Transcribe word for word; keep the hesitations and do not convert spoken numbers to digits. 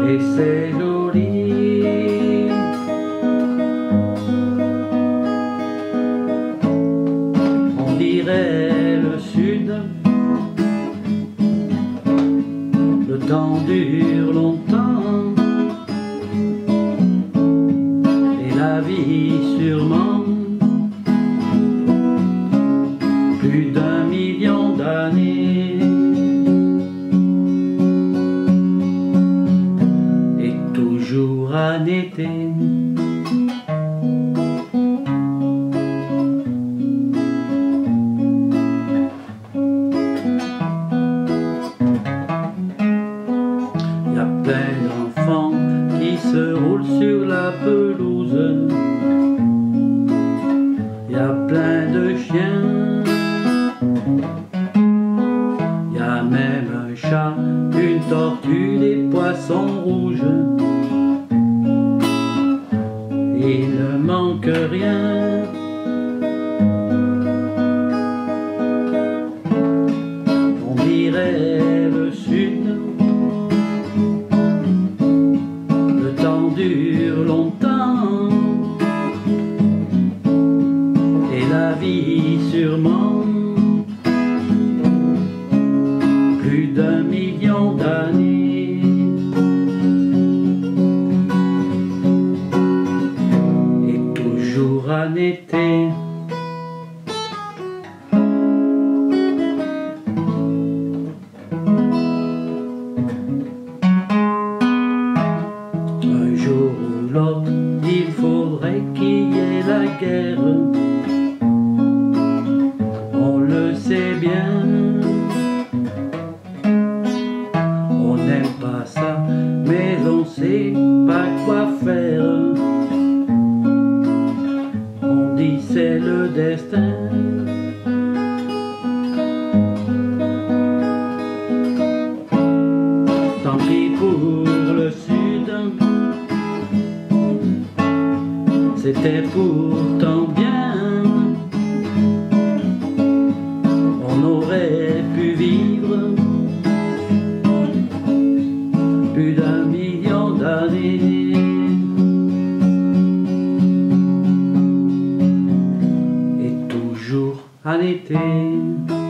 et c'est joli. On dirait le sud, le temps dure longtemps, et la vie sûrement plus d'un million d'années. Et toujours un été. Y a plein d'enfants qui se roulent sur la pelouse. Y a plein de chiens. Y a même un chat, une tortue, des poissons rouges. Il ne manque rien. On dirait le sud, le temps dure longtemps, et la vie sûrement plus d'un million d'années. Et toujours un été. Un jour ou l'autre, il faudrait qu'il y ait la guerre. On le sait bien. On n'aime pas ça, mais on sait pas quoi faire. On dit c'est le destin. Tant pis pour le sud, c'était pourtant bien. On aurait pu vivre plus d'un million d'années. Et toujours un été.